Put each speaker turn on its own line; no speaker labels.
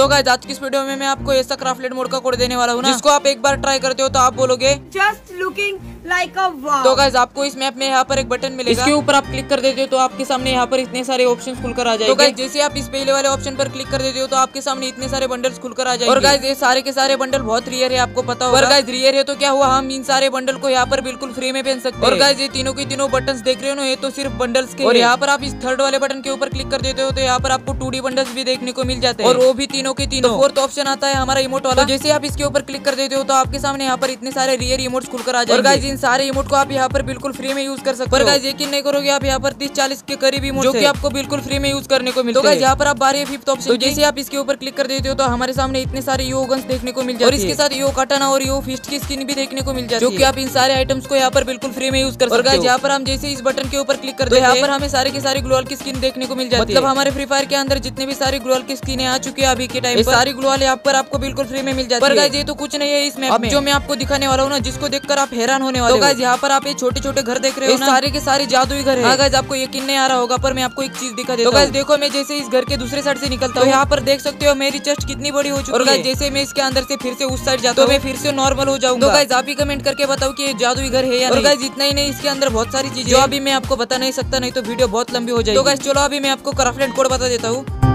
तो गाइस आज की इस वीडियो में मैं आपको ऐसा क्राफ्टलेट मोड का कोड देने वाला हूँ ना, जिसको आप एक बार ट्राई करते हो तो आप बोलोगे
just looking like a wow.
तो गाइस आपको इस मैप में यहाँ पर एक बटन मिलेगा, इसके ऊपर आप क्लिक कर देते हो तो आपके सामने यहाँ पर इतने सारे ऑप्शंस खुलकर आ जाएंगे। तो गाइस जैसे आप इस पहले वाले ऑप्शन पर क्लिक कर देते हो तो आपके सामने इतने सारे बंडल्स खुलकर आ जाएंगे। और गाइस ये सारे के सारे बंडल बहुत रियर है, आपको पता होगा। और गाइस रियर है तो क्या हुआ, हम इन सारे बंडल को यहाँ पर बिल्कुल फ्री में पहन सकते हैं। और गाइस ये तीनों के तीनों बटन्स देख रहे हो ना, ये तो सिर्फ बंडल्स के। और यहाँ पर आप इस थर्ड वाले बटन के ऊपर क्लिक कर देते हो तो यहाँ पर आपको 2D बंडल्स भी देखने को मिल जाते हैं, और वो भी तीनों के तीनों। फोर्थ ऑप्शन आता है हमारा इमोट वाला। जैसे आप इसके ऊपर क्लिक कर देते हो तो आपके सामने यहाँ पर इतने सारे रियर इमोट्स खुलकर आ जाएंगे। और गाइस इन सारे इमोट को आप यहाँ पर बिल्कुल फ्री में यूज कर सकते हो। पर गाइस यकीन नहीं करोगे, आप यहाँ पर 30-40 के करीब इमोट जो कि आपको बिल्कुल फ्री में यूज करने को मिलते हैं। तो गाइस यहाँ पर आप 12 फिफ्थ ऑप्शन, तो जैसे आप इसके ऊपर क्लिक कर देते हो तो हमारे सामने इतने सारे यो गन्स देखने को मिल जाते हैं, और इसके साथ यो काटाना और यो फिस्ट की स्किन भी देखने को मिल जाती है, जो कि आप इन सारे आइटम्स को यहाँ पर बिल्कुल फ्री में यूज कर सकते हो। और गाइस यहाँ पर हम जैसे इस बटन के ऊपर क्लिक करते हैं, यहाँ पर हमें सारे के सारे ग्लोअल की स्किन देखने को मिल जाती है। मतलब हमारे फ्री फायर के अंदर जितने भी सारे ग्लोअल की स्किन आ चुकी है अभी के टाइम पर, सारी ग्लोअल यहाँ पर आपको बिल्कुल फ्री में मिल जाती है। पर गाइस ये तो कुछ नहीं है इस मैप में, जो मैं आपको दिखाने वाला हूँ ना, जिसको देखकर आप हैरान होने वाले हो। तो गाइस यहाँ पर आप ये छोटे छोटे घर देख रहे हो ना, सारे के सारे जादुई घर है। हाँ गाइस आपको यकीन नहीं आ रहा होगा, पर मैं आपको एक चीज दिखा देता हूँ। तो गाइस देखो, मैं जैसे इस घर के दूसरे साइड से निकलता हूँ, यहाँ पर देख सकते हो मेरी चेस्ट कितनी बड़ी हो चुकी है। और गाइस जैसे मैं इसके अंदर से फिर से उस साइड जाता हूँ तो मैं फिर से नॉर्मल हो जाऊंगा। तो गाइस आप ही कमेंट करके बताओ कि ये जादुई घर है या नहीं। और गाइस इतना ही नहीं, इसके अंदर बहुत सारी चीजें जो अभी मैं आपको बता नहीं सकता, नहीं तो वीडियो बहुत लंबी हो जाएगी। तो गाइस चलो अभी मैं आपको क्राफ्टलेट कोड बता देता हूँ।